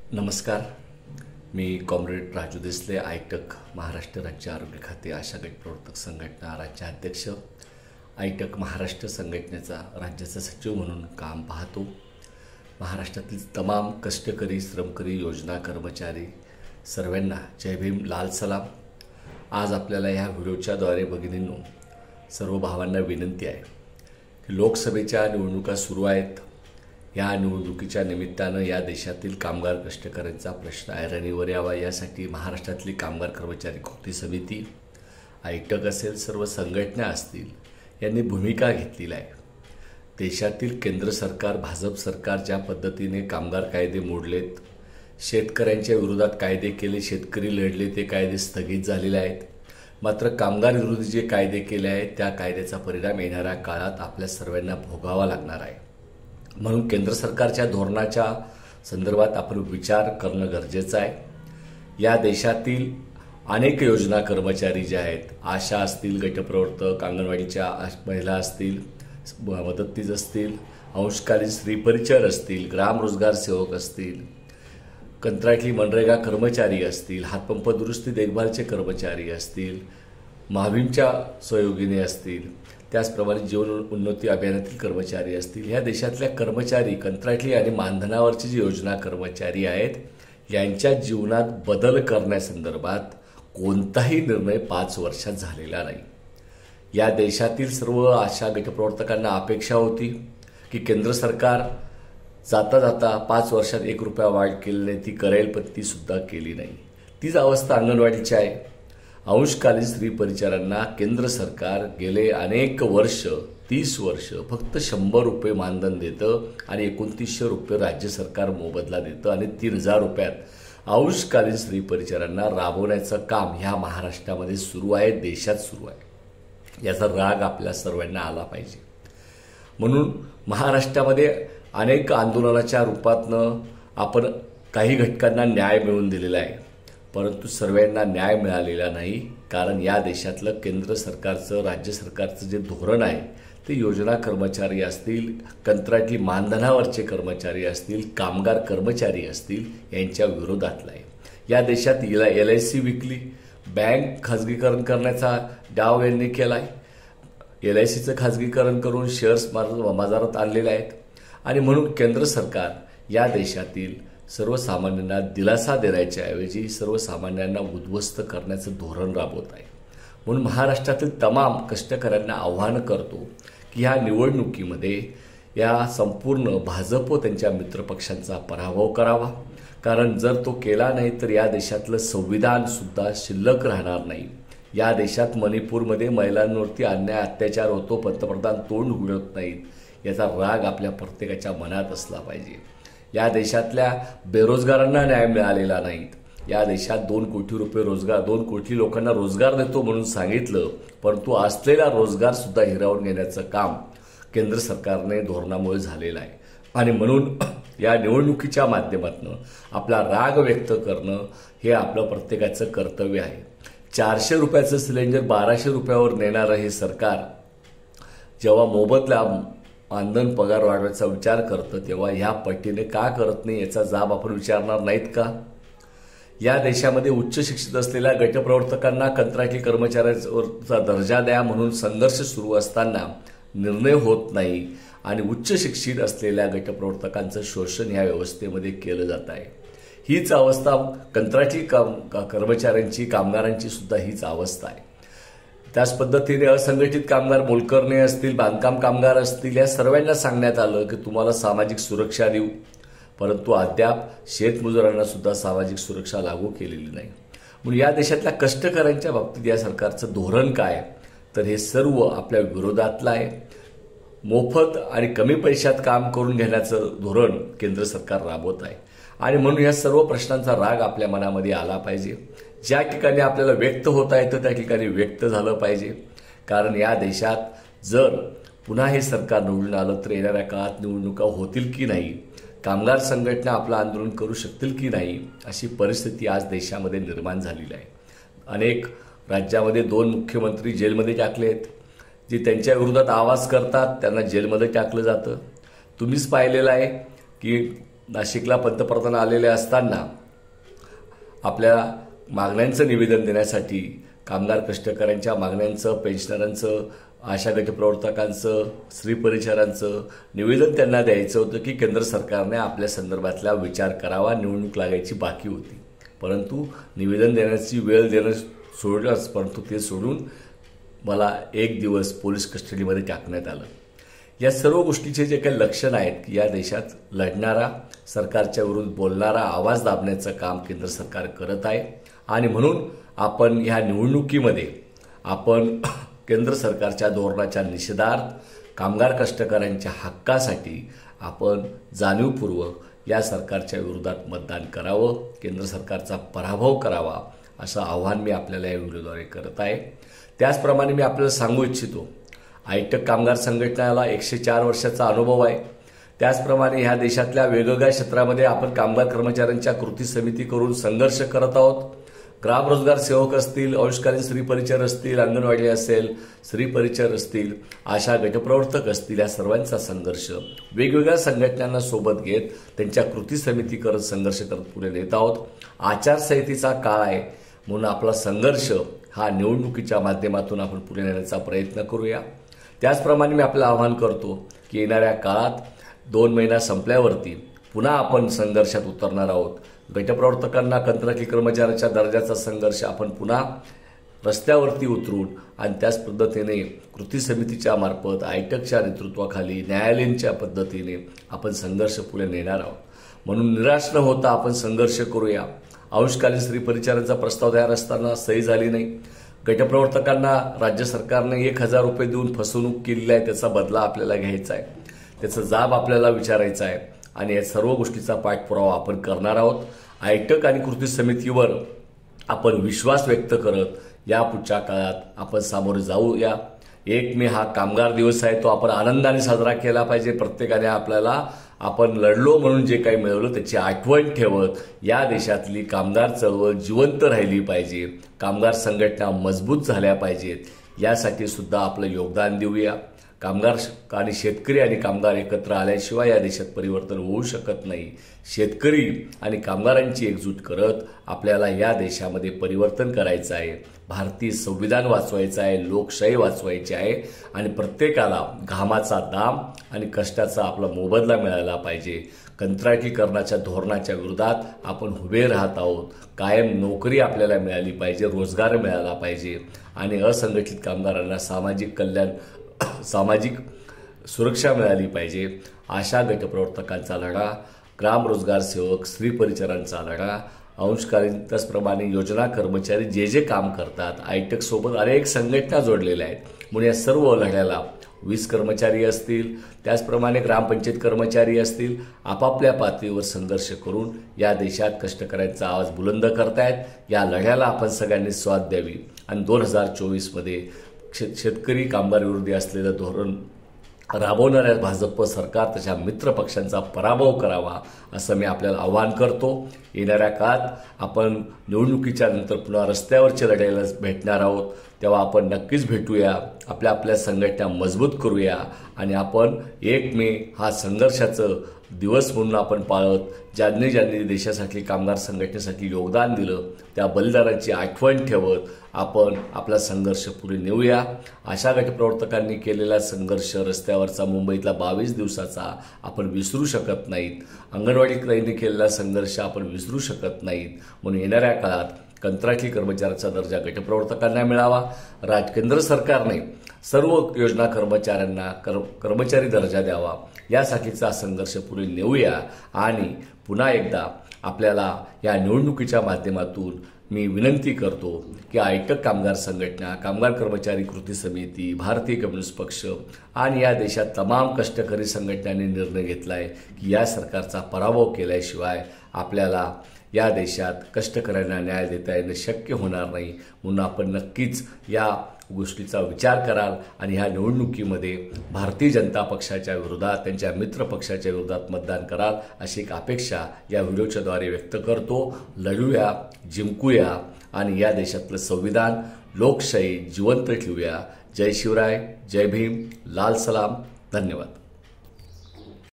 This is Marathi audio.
नमस्कार. मी कॉम्रेड राजू देसले, आयटक महाराष्ट्र राज्य आरोग्य खाते आशा गट प्रवर्तक संघटना राज्याध्यक्ष, आयटक महाराष्ट्र संघटनेचा राज्याचा सचिव म्हणून काम पाहतो. महाराष्ट्रातील तमाम कष्टकरी, श्रमकरी, योजना कर्मचारी सर्वांना जय भीम, लाल सलाम. आज आपल्याला ह्या व्हिडिओच्याद्वारे भगिनींनो, सर्व भावांना विनंती आहे की लोकसभेच्या निवडणुका सुरू आहेत. या निवडणुकीच्या निमित्तानं या देशातील कामगार कष्टकऱ्यांचा प्रश्न ऐरणीवर यावा यासाठी महाराष्ट्रातली कामगार कर्मचारी कृती समिती, आयटक असेल, सर्व संघटना असतील, यांनी भूमिका घेतलेली आहे. देशातील केंद्र सरकार, भाजप सरकार ज्या पद्धतीने कामगार कायदे मोडलेत, शेतकऱ्यांच्या विरोधात कायदे केले, शेतकरी लढले, ते कायदे स्थगित झालेले आहेत. मात्र कामगार विरोधी जे कायदे केले आहेत त्या कायद्याचा परिणाम येणाऱ्या काळात आपल्या सर्वांना भोगावा लागणार आहे. म्हणून केंद्र सरकारच्या धोरणाच्या संदर्भात आपण विचार करणं गरजेचं आहे. या देशातील अनेक योजना कर्मचारी जे आहेत, आशा असतील, गटप्रवर्तक, अंगणवाडीच्या महिला असतील, मदतनीस असतील, अंशकालीन स्त्री परिचार असतील, ग्राम रोजगार सेवक असतील, कंत्राटी मनरेगा कर्मचारी असतील, हातपंप दुरुस्ती देखभालचे कर्मचारी असतील, महावीमच्या सहयोगिनी असतील, त्याचप्रमाणे जीवन उन्नती अभियानातील कर्मचारी असतील, ह्या देशातल्या कर्मचारी, कंत्राटी आणि मानधनावरचे जे योजना कर्मचारी आहेत, यांच्या जीवनात बदल करण्यासंदर्भात कोणताही निर्णय 5 वर्षात झालेला नाही. या देशातील सर्व आशा गटप्रवर्तकांना अपेक्षा होती की केंद्र सरकार जाता जाता 5 वर्षात 1 रुपया वाढ केली नाही, ती करेल, पण ती सुद्धा केली नाही. तीच अवस्था अंगणवाडीची आहे. अंशकालीन स्त्री परिचारांना केंद्र सरकार गेले अनेक वर्ष, 30 वर्ष फक्त 100 रुपये मानधन देतं आणि 2900 रुपये राज्य सरकार मोबदला देतं आणि 3000 रुपयात अंशकालीन स्त्री परिचारांना राबवण्याचं काम ह्या महाराष्ट्रामध्ये सुरू आहे, देशात सुरू आहे. याचा राग आपल्या सर्वांना आला पाहिजे. म्हणून महाराष्ट्रामध्ये अनेक आंदोलनाच्या रूपातनं आपण काही घटकांना न्याय मिळवून दिलेला आहे, परंतु सर्वांना न्याय मिळालेला नाही. कारण या देशातलं केंद्र सरकारचं, राज्य सरकारचं जे धोरण आहे ते योजना कर्मचारी असतील, कंत्राटी मानधनावरचे कर्मचारी असतील, कामगार कर्मचारी असतील, यांच्या विरोधातलं आहे. या देशात LIC विकली, बँक खाजगीकरण करण्याचा डाव यांनी केला आहे. LICचं खाजगीकरण करून शेअर्स बाजारात आणलेले आहेत आणि म्हणून केंद्र सरकार या देशातील सर्वसामान्यांना दिलासा देण्याच्या ऐवजी सर्वसामान्यांना उद्ध्वस्त करण्याचं धोरण राबवत आहे. म्हणून महाराष्ट्रातील तमाम कष्टकऱ्यांना आव्हान करतो की ह्या निवडणुकीमध्ये या संपूर्ण भाजप व त्यांच्या मित्रपक्षांचा पराभव करावा. कारण जर तो केला नाही तर या देशातलं संविधान सुद्धा शिल्लक राहणार नाही. या देशात मणिपूरमध्ये महिलांवरती अन्याय, अत्याचार होतो, पंतप्रधान तोंड उघडत नाहीत, याचा राग आपल्या प्रत्येकाच्या मनात असला पाहिजे. या देशातल्या बेरोजगारांना न्याय मिळालेला नाही. या देशात 2 कोटी रुपये रोजगार, 2 कोटी लोकांना रोजगार देतो म्हणून सांगितलं, परंतु असलेला रोजगार सुद्धा हिरावून घेण्याचं काम केंद्र सरकारने धोरणामुळे झालेलं आहे. आणि म्हणून या निवडणुकीच्या माध्यमातून आपला राग व्यक्त करणं हे आपलं प्रत्येकाचं कर्तव्य आहे. 400 रुपयाचं सिलेंडर 1200 रुपयावर नेणारं हे सरकार जेव्हा मोबदला मानधन पगार वाढवायचा विचार करतं तेव्हा ह्या पट्टीने का करत नाही याचा जाब आपण विचारणार नाहीत का? या देशामध्ये उच्च शिक्षित असलेल्या गटप्रवर्तकांना कंत्राटी कर्मचाऱ्यांचा दर्जा द्या म्हणून संघर्ष सुरू असताना निर्णय होत नाही आणि उच्च शिक्षित असलेल्या गटप्रवर्तकांचं शोषण ह्या व्यवस्थेमध्ये केलं जात आहे. हीच अवस्था कंत्राटी कर्मचाऱ्यांची, कामगारांची सुद्धा हीच अवस्था आहे. त्याच पद्धतीने असंघटित कामगार, मोलकरणे असतील, बांधकाम कामगार असतील, या सर्वांना सांगण्यात आलं की तुम्हाला सामाजिक सुरक्षा देऊ, परंतु अद्याप शेतमजुरांना सुद्धा सामाजिक सुरक्षा लागू केलेली नाही. म्हणून या देशातल्या कष्टकऱ्यांच्या बाबतीत या सरकारचं धोरण काय, तर हे सर्व आपल्या विरोधातलं आहे. मोफत आणि कमी पैशात काम करून घेण्याचं धोरण केंद्र सरकार राबवत आहे आणि म्हणून या सर्व प्रश्नांचा राग आपल्या मनामध्ये आला पाहिजे. ज्या ठिकाणी आपल्याला व्यक्त होता येतं त्या ठिकाणी व्यक्त झालं पाहिजे. कारण या देशात जर पुन्हा हे सरकार निवडून आलं तर येणाऱ्या काळात निवडणुका होतील की नाही, कामगार संघटना आपलं आंदोलन करू शकतील की नाही, अशी परिस्थिती आज देशामध्ये निर्माण झालेली आहे. अनेक राज्यामध्ये 2 मुख्यमंत्री जेलमध्ये टाकले आहेत. जे त्यांच्या विरोधात आवाज करतात त्यांना जेलमध्ये टाकलं जातं. तुम्हीच पाहिलेलं आहे की नाशिकला पंतप्रधान आलेले असताना आपल्या मागण्यांचं निवेदन देण्यासाठी कामगार कष्टकऱ्यांच्या मागण्यांचं, पेन्शनरांचं, आशा गटप्रवर्तकांचं, स्त्री परिचारांचं निवेदन त्यांना द्यायचं होतं की केंद्र सरकारने आपल्या संदर्भातला विचार करावा, निवडणूक लागायची बाकी होती. परंतु निवेदन देण्याची वेळ देणं सोडलंच, परंतु ते सोडून मला 1 दिवस पोलीस कस्टडीमध्ये टाकण्यात आलं. या सर्व गोष्टीचे जे काही लक्षण आहेत की या देशात लढणारा, सरकारच्या विरुद्ध बोलणारा आवाज दाबण्याचं काम केंद्र सरकार करत आहे. आणि म्हणून आपण ह्या निवडणुकीमध्ये आपण केंद्र सरकारच्या धोरणाच्या निषेधार्थ, कामगार कष्टकऱ्यांच्या हक्कासाठी आपण जाणीवपूर्वक या सरकारच्या विरोधात मतदान करावं, केंद्र सरकारचा पराभव करावा, असं आव्हान मी आपल्याला या व्हिडिओद्वारे करत आहे. त्याचप्रमाणे मी आपल्याला सांगू इच्छितो, आयटक कामगार संघटनेला 104 वर्षाचा अनुभव आहे. त्याचप्रमाणे ह्या देशातल्या वेगवेगळ्या क्षेत्रामध्ये आपण कामगार कर्मचाऱ्यांच्या कृती समिती करून संघर्ष करत आहोत. ग्राम रोजगार सेवक असतील, अंशकालीन स्त्री परिचार असतील, अंगणवाडी असेल, स्त्री परिचार असतील, आशा गटप्रवर्तक असतील, या सर्वांचा संघर्ष वेगवेगळ्या संघटनांना सोबत घेत त्यांच्या कृती समिती करत संघर्ष करत पुढे नेत आहोत. आचारसंहितेचा काळ आहे म्हणून आपला संघर्ष हा निवडणुकीच्या माध्यमातून आपण पुढे नेण्याचा प्रयत्न करूया. त्याचप्रमाणे मी आपलं आवाहन करतो की येणाऱ्या काळात 2 महिना संपल्यावरती पुन्हा आपण संघर्षात उतरणार आहोत. गटप्रवर्तकांना, कंत्राटी कर्मचाऱ्याच्या दर्जाचा संघर्ष आपण पुन्हा रस्त्यावरती उतरून आणि त्याच पद्धतीने कृती समितीच्या मार्फत, आयटकच्या नेतृत्वाखाली, न्यायालयीनच्या पद्धतीने आपण संघर्ष पुढे नेणार आहोत. म्हणून निराश न होता आपण संघर्ष करूया. अंशकालीन स्त्री परिचाराचा प्रस्ताव तयार असताना सही झाली नाही. गटप्रवर्तकांना राज्य सरकारने 1000 रुपये देऊन फसवणूक केलेली आहे, त्याचा बदला आपल्याला घ्यायचा आहे, त्याचा जाब आपल्याला विचारायचा आहे आणि या सर्व गोष्टीचा पाठपुरावा आपण करणार आहोत. आयटक आणि कृती समितीवर आपण विश्वास व्यक्त करत या पुढच्या काळात आपण सामोरे जाऊया. 1 मे हा कामगार दिवस आहे, तो आपण आनंदाने साजरा केला पाहिजे. प्रत्येकाने आपल्याला आपण लढलो म्हणून जे काही मिळवलं त्याची आठवण ठेवत या देशातली कामगार चळवळ जिवंत राहिली पाहिजे, कामगार संघटना मजबूत झाल्या पाहिजेत, यासाठी सुद्धा आपलं योगदान देऊया. कामगार आणि शेतकरी आणि कामगार एकत्र आल्याशिवाय या देशात परिवर्तन होऊ शकत नाही. शेतकरी आणि कामगारांची एकजूट करत आपल्याला या देशामध्ये परिवर्तन करायचं आहे. भारतीय संविधान वाचवायचं आहे, लोकशाही वाचवायची आहे आणि प्रत्येकाला घामाचा दाम आणि कष्टाचा आपला मोबदला मिळाला पाहिजे. कंत्राटीकरणाच्या धोरणाच्या विरोधात आपण उभे राहत आहोत. कायम नोकरी आपल्याला मिळाली पाहिजे, रोजगार मिळाला पाहिजे आणि असंघटित कामगारांना सामाजिक सुरक्षा मिळाली पाहिजे. आशा गटप्रवर्तकांचा लढा, ग्राम रोजगार सेवक, स्त्री परिचारांचा लढा, अंशकालीन, त्याचप्रमाणे योजना कर्मचारी जे जे काम करतात, आयटक सोबत अनेक संघटना जोडलेल्या आहेत. म्हणून या सर्व लढ्याला 20 कर्मचारी असतील, त्याचप्रमाणे ग्रामपंचायत कर्मचारी असतील, आपापल्या पातळीवर संघर्ष करून या देशात कष्टकऱ्यांचा आवाज बुलंद करतायत. या लढ्याला आपण सगळ्यांनी साथ द्यावी आणि 2024मध्ये शेतकरी कामगार विरोधी असलेलं धोरण राबवणाऱ्या भाजप सरकार, त्याच्या मित्र पक्षांचा पराभव करावा असं मी आपल्याला आवाहन करतो. येणाऱ्या काळात आपण निवडणुकीच्या नंतर पुन्हा रस्त्यावरच्या लढाईला भेटणार आहोत, तेव्हा आपण नक्कीच भेटूया. आपल्या संघटना मजबूत करूया आणि आपण 1 मे हा संघर्षाचं दिवस म्हणून आपण पाळत, ज्यांनी देशासाठी, कामगार संघटनेसाठी योगदान दिलं त्या बलिदानाची आठवण ठेवत आपण आपला संघर्ष पुढे नेऊया. आशा गटप्रवर्तकांनी केलेला संघर्ष रस्त्यावरचा मुंबईतला 22 दिवसाचा आपण विसरू शकत नाहीत. अंगणवाडीकरांनी केलेला संघर्ष आपण विसरू शकत नाहीत. म्हणून येणाऱ्या काळात कंत्राटी कर्मचाऱ्याचा दर्जा गटप्रवर्तकांना मिळावा. केंद्र सरकारने सर्व योजना कर्मचाऱ्यांना कर्मचारी दर्जा द्यावा, यासाठीचा संघर्ष पुढे नेऊया. आणि पुन्हा एकदा आपल्याला या निवडणुकीच्या माध्यमातून मी विनंती करतो की आयटक कामगार संघटना, कामगार कर्मचारी कृती समिती, भारतीय कम्युनिस्ट पक्ष आणि या देशात तमाम कष्टकरी संघटनांनी निर्णय घेतला आहे की या सरकारचा पराभव केल्याशिवाय आपल्याला या देशात कष्टकऱ्यांना न्याय देता येणं शक्य होणार नाही. म्हणून आपण नक्कीच या गोष्टीचा विचार कराल आणि ह्या निवडणुकीमध्ये भारतीय जनता पक्षाच्या विरोधात, त्यांच्या मित्र पक्षाच्या विरोधात मतदान कराल अशी एक अपेक्षा या व्हिडिओच्याद्वारे व्यक्त करतो. लढूया, जिंकूया आणि या देशातलं संविधान, लोकशाही जिवंत ठेवूया. जय शिवराय, जय भीम, लाल सलाम, धन्यवाद.